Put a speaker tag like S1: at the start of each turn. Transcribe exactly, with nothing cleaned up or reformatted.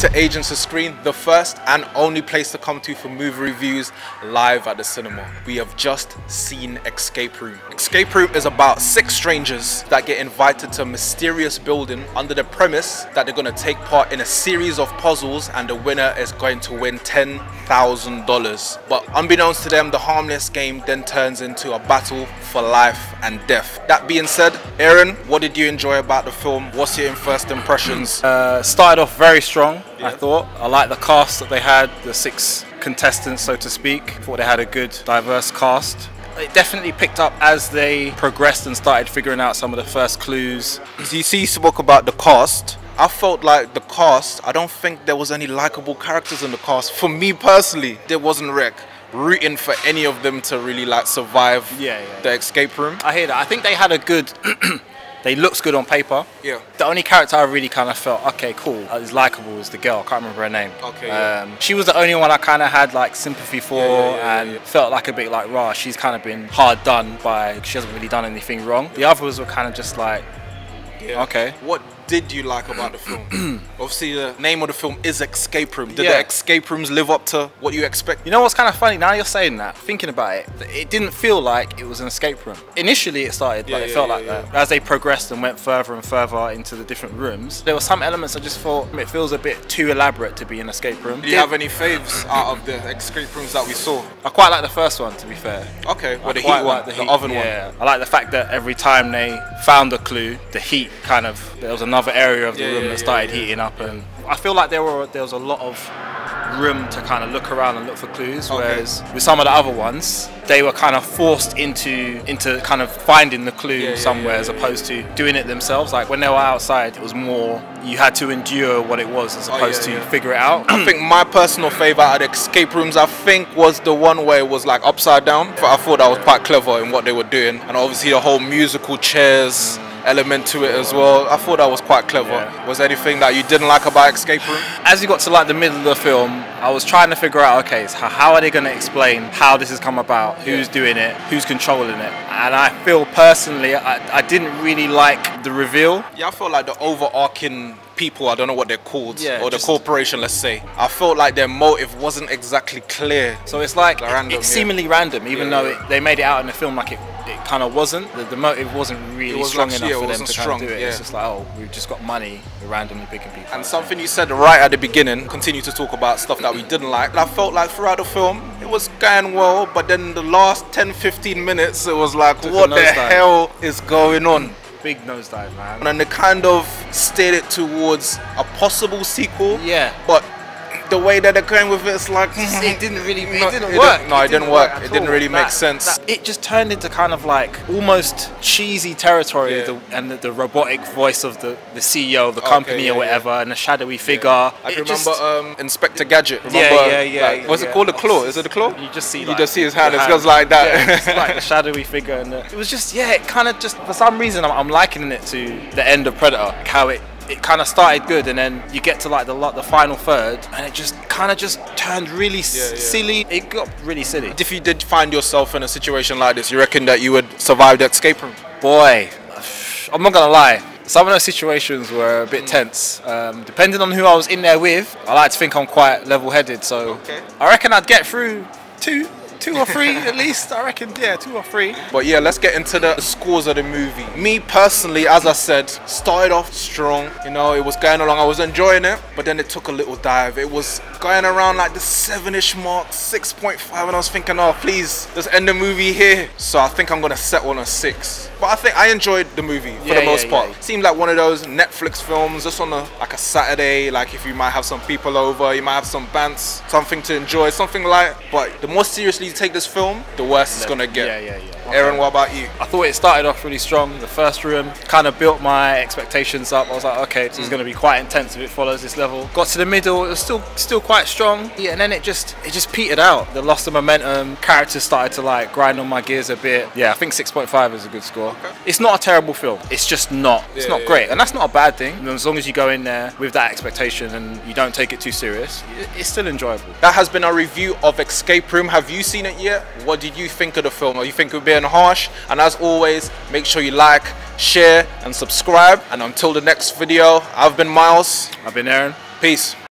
S1: to Agents of Screen, the first and only place to come to for movie reviews live at the cinema. We have just seen Escape Room. Escape Room is about six strangers that get invited to a mysterious building under the premise that they're going to take part in a series of puzzles and the winner is going to win ten thousand dollars. But unbeknownst to them, the harmless game then turns into a battle for life and death. That being said, Aaron, what did you enjoy about the film? What's your first impressions?
S2: Uh, started off very strong,
S1: yeah.
S2: I thought. I liked the cast that they had, the six contestants, so to speak. Thought they had a good, diverse cast. It definitely picked up as they progressed and started figuring out some of the first clues.
S1: You see, you spoke about the cast. I felt like the cast, I don't think there was any likable characters in the cast. For me personally, there wasn't wreck rooting for any of them to really like survive
S2: yeah, yeah,
S1: the
S2: yeah.
S1: escape room.
S2: I hear that. I think they had a good, they looks good on paper.
S1: Yeah.
S2: The only character I really kind of felt, okay, cool, is likable is the girl. I can't remember her name.
S1: Okay. Yeah.
S2: Um, she was the only one I kind of had like sympathy for,
S1: yeah, yeah, yeah,
S2: and
S1: yeah.
S2: felt like a bit like, rah, she's kind of been hard done by, she hasn't really done anything wrong. The others were kind of just like,
S1: yeah.
S2: okay.
S1: What did you like about the film? Obviously, the name of the film is Escape Room. Did
S2: yeah.
S1: the escape rooms live up to what you expect?
S2: You know what's kind of funny? Now you're saying that, thinking about it, it didn't feel like it was an escape room. Initially it started,
S1: yeah,
S2: like, it
S1: yeah,
S2: felt
S1: yeah,
S2: like
S1: yeah.
S2: that. As they progressed and went further and further into the different rooms, there were some elements I just thought, it feels a bit too elaborate to be an escape room.
S1: Do you have any faves out of the escape rooms that we saw?
S2: I quite like the first one, to be fair.
S1: Okay, well,
S2: I
S1: the
S2: quite
S1: heat
S2: like
S1: one,
S2: the,
S1: the,
S2: heat,
S1: oven
S2: yeah.
S1: one.
S2: I like the fact that every time they found a clue, the heat kind of, there was another area of the
S1: Yeah,
S2: room
S1: yeah,
S2: that
S1: yeah,
S2: started
S1: yeah.
S2: heating up, and I feel like there were there was a lot of room to kind of look around and look for clues,
S1: Okay.
S2: whereas with some of the other ones, they were kind of forced into into kind of finding the clue
S1: Yeah, yeah,
S2: somewhere
S1: yeah,
S2: as
S1: yeah,
S2: opposed to doing it themselves. Like when they were outside, it was more you had to endure what it was as
S1: Oh,
S2: opposed
S1: yeah,
S2: to
S1: yeah.
S2: figure it out.
S1: I think my personal favourite out of the escape rooms, I think, was the one where it was like upside down. But I thought that was quite clever in what they were doing, and obviously the whole musical chairs element to it as well. I thought that was quite clever.
S2: Yeah.
S1: Was there anything that you didn't like about Escape Room?
S2: As you got to like the middle of the film, I was trying to figure out, okay, so how are they going to explain how this has come about, who's doing it, who's controlling it? And I feel personally, I, I didn't really like the reveal.
S1: Yeah, I felt like the overarching people, I don't know what they're called,
S2: Yeah,
S1: or the
S2: just-
S1: corporation, let's say. I felt like their motive wasn't exactly clear.
S2: So it's like,
S1: Like
S2: it-
S1: random,
S2: it's
S1: yeah.
S2: seemingly random, even
S1: Yeah,
S2: though
S1: yeah.
S2: It, they made it out in the film like it, it kind of wasn't. The, the motive wasn't really
S1: It was
S2: strong
S1: like-
S2: enough
S1: yeah, it
S2: for them
S1: wasn't
S2: to
S1: strong,
S2: kind of do it.
S1: yeah.
S2: It's just like, oh, we've just got money, we're randomly picking people.
S1: And something you said right at the beginning, continue to talk about stuff that we didn't like. And I felt like throughout the film, it was going well, but then the last ten fifteen minutes, it was like,
S2: Took a
S1: what the
S2: nosedive.
S1: hell is going on?
S2: Big nosedive, man.
S1: And they kind of steered it towards a possible sequel.
S2: Yeah.
S1: But the way that they're going with it, it's like
S2: It didn't really, it
S1: No,
S2: didn't
S1: it
S2: work.
S1: didn't- no, it didn't work.
S2: at
S1: It didn't
S2: all.
S1: really make
S2: That-
S1: sense.
S2: that- it just turned into kind of like almost cheesy territory,
S1: Yeah.
S2: the, and the, the robotic voice of the, the C E O of the
S1: Okay,
S2: company
S1: yeah,
S2: or whatever, and the shadowy figure.
S1: I
S2: It
S1: can
S2: just-
S1: remember um, Inspector Gadget.
S2: Yeah,
S1: Remember,
S2: yeah, yeah,
S1: like, what's
S2: yeah.
S1: it called? The claw? Is it the claw?
S2: You just see,
S1: You
S2: like,
S1: just see his hand.
S2: the
S1: It goes like that.
S2: Yeah, it's like the shadowy figure, and the, it was just yeah. It kind of just for some reason I'm, I'm likening it to the end of Predator. Like how it it kind of started good, and then you get to like the lo- the final third, and it just kind of just turned really s
S1: Yeah, yeah.
S2: silly. It got really silly.
S1: If you did find yourself in a situation like this, you reckon that you would survive the escape room?
S2: Boy, I'm not gonna lie. Some of those situations were a bit tense. Um, depending on who I was in there with, I like to think I'm quite level-headed. So
S1: Okay.
S2: I reckon I'd get through two, two or three at least. I reckon, yeah, two or three.
S1: But yeah, let's get into the scores of the movie. Me personally, as I said, started off strong. You know, it was going along. I was enjoying it, but then it took a little dive. It was going around like the seven-ish mark, six point five, and I was thinking, oh, please, just end the movie here. So I think I'm gonna settle on a six. But I think I enjoyed the movie for
S2: Yeah,
S1: the most
S2: yeah,
S1: part.
S2: yeah.
S1: Seemed like one of those Netflix films, just on a like a Saturday. Like if you might have some people over, you might have some bands, something to enjoy, something light. But the more seriously you take this film, the worse it's gonna get.
S2: Yeah, yeah, yeah.
S1: Aaron, what about you?
S2: I thought it started off really strong. The first room kind of built my expectations up. I was like, okay, this is going to be quite intense if it follows this level. Got to the middle, it was still still quite strong. Yeah, and then it just it just petered out. The loss of momentum. Characters started to like grind on my gears a bit. Yeah, I think six point five is a good score.
S1: Okay.
S2: It's not a terrible film. It's just not. It's
S1: Yeah,
S2: not
S1: yeah,
S2: great,
S1: yeah.
S2: and that's not a bad thing. And as long as you go in there with that expectation and you don't take it too serious, it- it's still enjoyable.
S1: That has been our review of Escape Room. Have you seen it yet? What did you think of the film? Or you think it being harsh? And as always, make sure you like, share, and subscribe. And until the next video, I've been Miles.
S2: I've been Aaron.
S1: Peace.